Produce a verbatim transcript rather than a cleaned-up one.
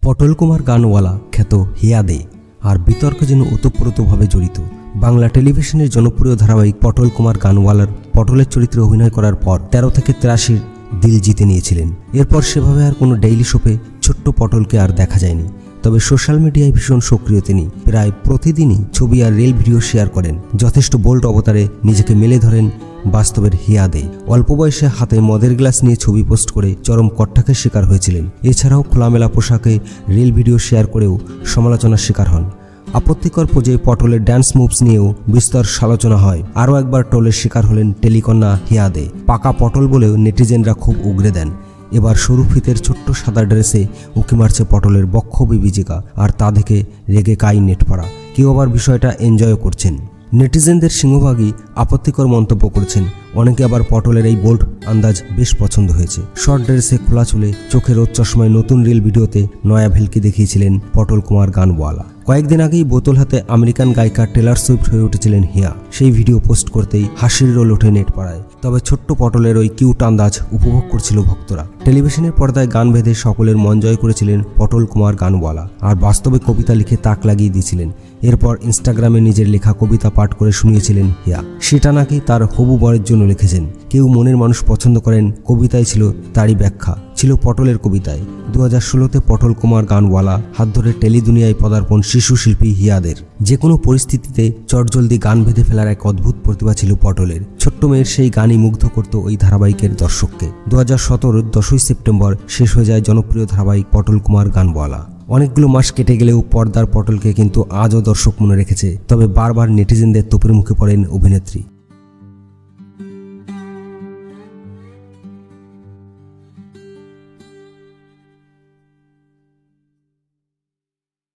পটল কুমার গানওয়ালা খ্যাত হিয়া দে আর বিতর্কে যেন ওতপ্রোতভাবে জড়িত। বাংলা টেলিভিশনের জনপ্রিয় ধারাবাহিক পটল কুমার গানওয়ালার পটলের চরিত্রে অভিনয় করার পর তেরো থেকে তিরাশির দিল জিতে নিয়েছিলেন। এরপর সেভাবে আর কোনো ডেইলি শোতে ছোট্ট পটলকে আর দেখা যায়নি। তবে সোশ্যাল মিডিয়ায় ভীষণ সক্রিয় তিনি। প্রায় প্রতিদিনই ছবি আর রিল ভিডিও শেয়ার করেন। যথেষ্ট বোল্ড অবতারে নিজেকে মেলে ধরেন বাস্তবের হিয়া দে। অল্প বয়সে হাতে মদের গ্লাস নিয়ে ছবি পোস্ট করে চরম কট্টাকের শিকার হয়েছিলেন। এছাড়াও খোলামেলা পোশাকে রিল ভিডিও শেয়ার করেও সমালোচনার শিকার হন। আপত্তিকর পোজে পটলের ড্যান্স মুভস নিয়েও বিস্তর সমালোচনা হয়। আরও একবার ট্রোলের শিকার হলেন টেলিকন্যা হিয়া দে। পাকা পটল বলেও নেটিজেনরা খুব উগরে দেন। এবার সরু ফিতের ছোট্ট সাদা ড্রেসে উঁকি মারছে পটলের বক্ষ বিভীষিকা, আর তা দেখে রেগে কাই নেটপাড়া। কেউ আবার বিষয়টা এনজয়ও করছেন। নেটিজেনদের সিংহভাগই আপত্তিকর মন্তব্য করছেন। অনেকে আবার পটলের এই বোল্ড আন্দাজ বেশ পছন্দ হয়েছে। শর্ট ড্রেসে খোলা চুলে চোখে রোদ চশমায় নতুন রিল ভিডিওতে নয়া ভেলকি দেখিয়েছিলেন পটল কুমার গানওয়ালা। কয়েকদিন আগেই বোতল হাতে আমেরিকান গায়িকা টেলর সুইফট হয়ে উঠেছিলেন হিয়া। সেই ভিডিও পোস্ট করতেই হাসির রোল ওঠে নেট পাড়ায়। তবে ছোট্ট পটলের ওই কিউট আন্দাজ উপভোগ করছিল ভক্তরা। টেলিভিশনের পর্দায় গান বেঁধে সকলের মন জয় করেছিলেন পটল কুমার গানওয়ালা, আর বাস্তবে কবিতা লিখে তাক লাগিয়ে দিয়েছিলেন। এরপর ইনস্টাগ্রামে নিজের লেখা কবিতা পাঠ করে শুনিয়েছিলেন হিয়া। সেটা নাকি তার হবু বরের জন্য লিখেছেন। কেউ মনের মানুষ পছন্দ করেন কবিতায় ছিল তারই ব্যাখ্যা ছিল পটলের কবিতায়। দু হাজার ষোলোতে পটল কুমার গানওয়ালা হাত ধরে টেলি দুনিয়ায় পদার্পণ শিশু শিল্পী হিয়াদের। যে কোনো পরিস্থিতিতে চটজলদি গান বেঁধে ফেলার এক অদ্ভুত প্রতিভা ছিল পটলের। ছোট্ট মেয়ের সেই গানই মুগ্ধ করত ওই ধারাবাহিকের দর্শককে। দু হাজার সতেরোর দশই সেপ্টেম্বর শেষ হয়ে যায় জনপ্রিয় ধারাবাহিক পটল কুমার গানওয়ালা। অনেকগুলো মাস কেটে গেলেও পর্দার পটলকে কিন্তু আজও দর্শক মনে রেখেছে। তবে বারবার নেটিজেনদের তোপের মুখে পড়েন অভিনেত্রী।